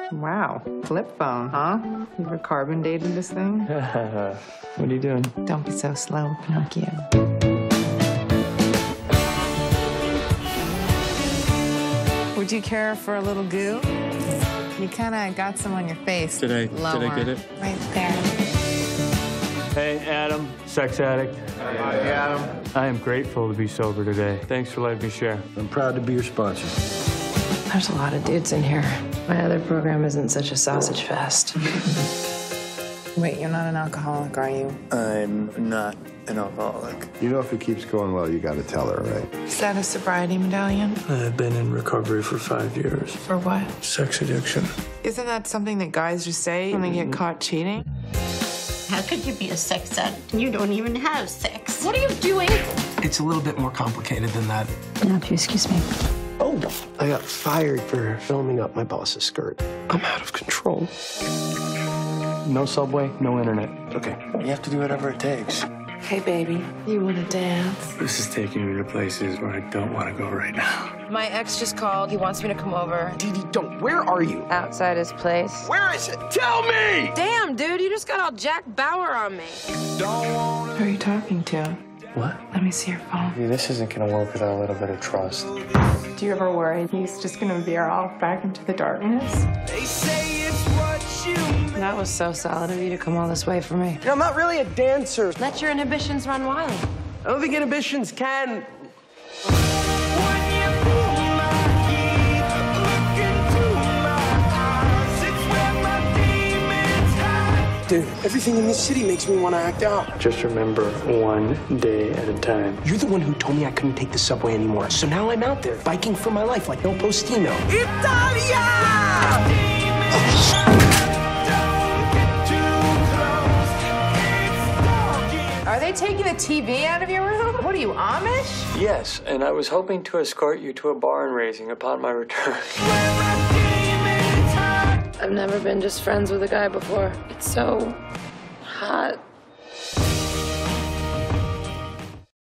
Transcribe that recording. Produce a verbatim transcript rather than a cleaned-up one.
Wow, flip phone, huh? You ever carbon dated this thing? What are you doing? Don't be so slow, Pinocchio. Would you care for a little goo? You kind of got some on your face. Did I, Lower. did I get it? Right there. Hey, Adam, sex addict. Hi, Adam. I am grateful to be sober today. Thanks for letting me share. I'm proud to be your sponsor. There's a lot of dudes in here. My other program isn't such a sausage fest. Wait, you're not an alcoholic, are you? I'm not an alcoholic. You know if it keeps going well, you gotta tell her, right? Is that a sobriety medallion? I've been in recovery for five years. For what? Sex addiction. Isn't that something that guys just say when they get caught cheating? How could you be a sex addict and you don't even have sex? What are you doing? It's a little bit more complicated than that. Now, if you excuse me. Oh, I got fired for filming up my boss's skirt. I'm out of control. No subway, no internet. Okay, you have to do whatever it takes. Hey, baby, you want to dance? This is taking me to places where I don't want to go right now. My ex just called. He wants me to come over. Dee Dee, don't. Where are you? Outside his place. Where is it? Tell me! Damn, dude, you just got all Jack Bauer on me. Who are you talking to? What? Let me see your phone. This isn't gonna work without a little bit of trust. Do you ever worry he's just gonna veer off back into the darkness? They say it's what you mean. That was so solid of you to come all this way for me. You know, I'm not really a dancer. Let your inhibitions run wild. I don't think inhibitions can. Dude, everything in this city makes me want to act out. Just remember, one day at a time. You're the one who told me I couldn't take the subway anymore. So now I'm out there, biking for my life like no postino. Italia! Are they taking the T V out of your room? What are you, Amish? Yes, and I was hoping to escort you to a barn raising upon my return. I've never been just friends with a guy before. It's so hot.